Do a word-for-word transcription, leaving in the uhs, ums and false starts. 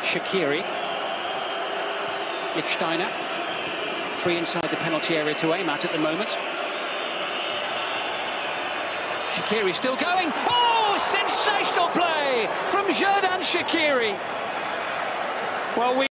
Shaqiri. Lichtsteiner. Three inside the penalty area to aim at at the moment. Shaqiri still going. Oh, sensational play from Xherdan Shaqiri. Well, we